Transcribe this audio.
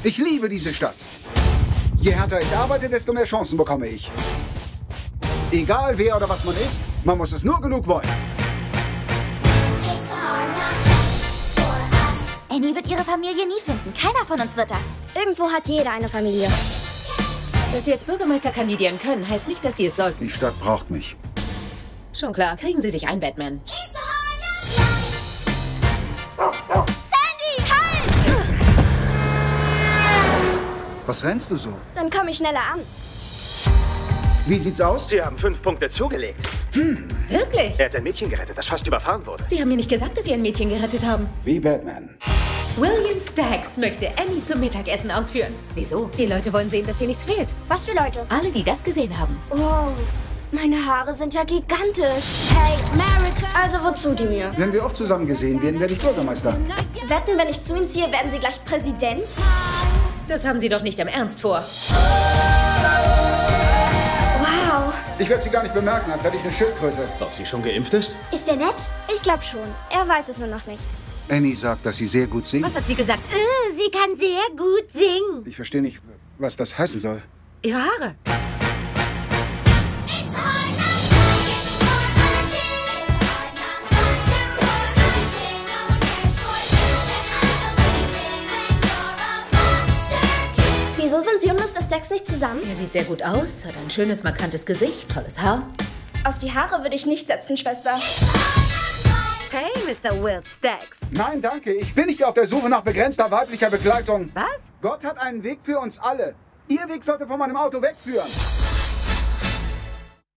Ich liebe diese Stadt. Je härter ich arbeite, desto mehr Chancen bekomme ich. Egal wer oder was man ist, man muss es nur genug wollen. Annie wird ihre Familie nie finden. Keiner von uns wird das. Irgendwo hat jeder eine Familie. Dass Sie als Bürgermeister kandidieren können, heißt nicht, dass Sie es sollten. Die Stadt braucht mich. Schon klar, kriegen Sie sich ein, Batman. Sandy, halt! Was rennst du so? Dann komme ich schneller an. Wie sieht's aus? Sie haben 5 Punkte zugelegt. Wirklich? Er hat ein Mädchen gerettet, das fast überfahren wurde. Sie haben mir nicht gesagt, dass Sie ein Mädchen gerettet haben. Wie Batman. William Staggs möchte Annie zum Mittagessen ausführen. Wieso? Die Leute wollen sehen, dass dir nichts fehlt. Was für Leute? Alle, die das gesehen haben. Wow, meine Haare sind ja gigantisch. Hey, America. Also wozu die mir? Wenn wir oft zusammen gesehen werden, werde ich Bürgermeister. Wetten, wenn ich zu ihnen ziehe, werden sie gleich Präsident? Das haben Sie doch nicht im Ernst vor. Wow. Ich werde sie gar nicht bemerken, als hätte ich eine Schildkröte. Ob sie schon geimpft ist? Ist der nett? Ich glaube schon. Er weiß es nur noch nicht. Annie sagt, dass sie sehr gut singt. Was hat sie gesagt? Sie kann sehr gut singen. Ich verstehe nicht, was das heißen soll. Ihre Haare. Wieso sind sie und Mr. Staggs nicht zusammen? Er sieht sehr gut aus, hat ein schönes, markantes Gesicht, tolles Haar. Auf die Haare würde ich nicht setzen, Schwester. Hey, Mr. Will Staggs. Nein, danke. Ich bin nicht auf der Suche nach begrenzter weiblicher Begleitung. Was? Gott hat einen Weg für uns alle. Ihr Weg sollte von meinem Auto wegführen.